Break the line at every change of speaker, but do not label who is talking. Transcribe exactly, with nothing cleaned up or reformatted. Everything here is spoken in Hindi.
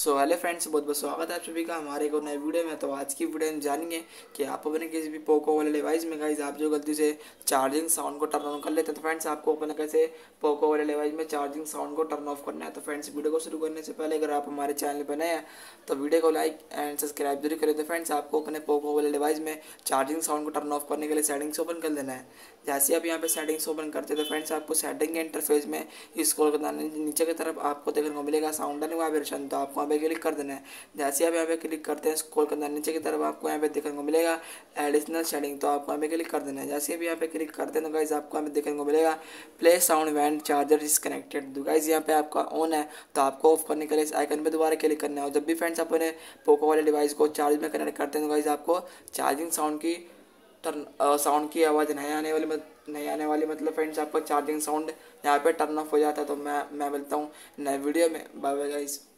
सो हेलो फ्रेंड्स, बहुत बहुत स्वागत है आप सभी का हमारे एक और नए वीडियो में। तो आज की वीडियो में जानेंगे कि आप अपने किसी भी पोको वाले डिवाइस में गाइस आप जो गलती से चार्जिंग साउंड को टर्न ऑन कर लेते हैं, तो फ्रेंड्स आपको अपने कैसे पोको वाले डिवाइस में चार्जिंग साउंड को टर्न ऑफ करना है। तो फ्रेंड्स वीडियो को शुरू करने से पहले अगर आप हमारे चैनल पर नए हैं तो वीडियो को लाइक एंड सब्सक्राइब जरूर करें। तो फ्रेंड्स आपको अपने पोको वाले डिवाइस में चार्जिंग साउंड को टर्न ऑफ करने के लिए सेटिंग्स ओपन कर देना है। जैसे आप यहाँ पे सेटिंग्स ओपन करते हैं तो फ्रेंड्स आपको सेटिंग के इंटरफेस में स्क्रॉल करना है, नीचे की तरफ आपको देखने को मिलेगा साउंड एंड वाइब्रेशन, तो आपको यहाँ पे क्लिक कर देना है। जैसे आप यहाँ पे क्लिक करते हैं स्क्रॉल करना है, नीचे की तरफ आपको यहाँ पे देखने को मिलेगा एडिशनल सेटिंग, तो आपको यहाँ पे क्लिक कर देना है। जैसे भी यहाँ पे क्लिक करते हैं तो गाइज आपको यहाँ पे देखने को मिलेगा play sound when charger is connected. तो गाइज यहाँ पे आपका ऑन है तो आपको ऑफ करने के लिए इस आइकन पे दोबारा क्लिक करना है। और जब भी फ्रेंड्स अपने पोको वाले डिवाइस को चार्ज में कनेक्ट करते हैं तो गाइज आपको चार्जिंग साउंड की टर्न साउंड की आवाज़ नहीं आने वाली मत नहीं आने वाली मतलब फ्रेंड्स आपका चार्जिंग साउंड यहाँ पे टर्न ऑफ हो जाता है। तो मैं मैं मिलता हूँ नए वीडियो में। Bye bye guys.